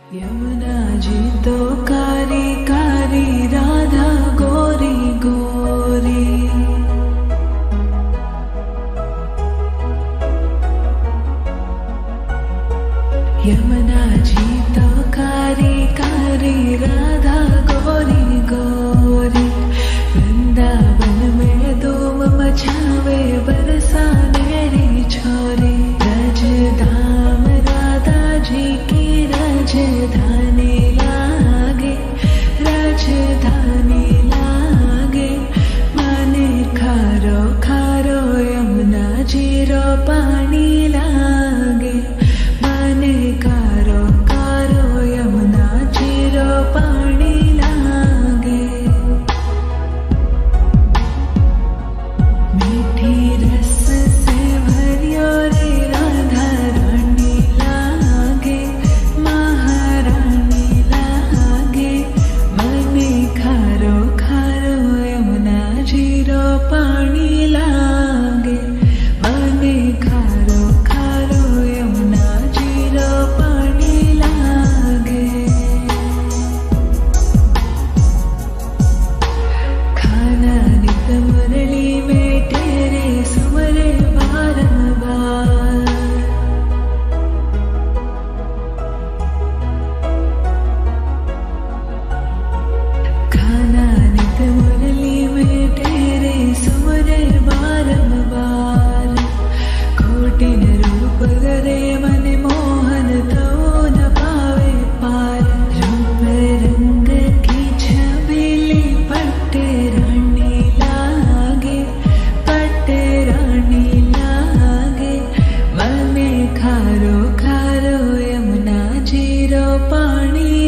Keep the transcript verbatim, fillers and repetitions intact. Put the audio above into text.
यमुना जी तो कारी कारी राधा गोरी गोरी। यमुना जी तो कारी कारी राधा गोरी गोरी। वृंदावन में धूम मचावे बरसाने री छोरी। रज धाम राधा जी की राजधानी लागे, राजधानी लागे। माने खारो खारो यमुना जी रो पानी लागे। माने कारो कारो यमुना जी रो पानी लागे। मीठी रस से भरियो रे राधा रानी लागे, महारानी लागे। मने खारो खारो यमुना जी रो पानी लागे। मने खारो खारो यमुना जी रो पानी लागे। खाना नित मुरली में तेरे सुमरे बारंबार। खाना नित मुरली में तेरे सुमरे बारंबार। कोटिन रूप गरे मन मोहन तो न पावे पार। रूप रंग की छबीली पट्टे रानी लागे, पट्टे रानी लागे। मने खारो खारो यमुना जी रो पानी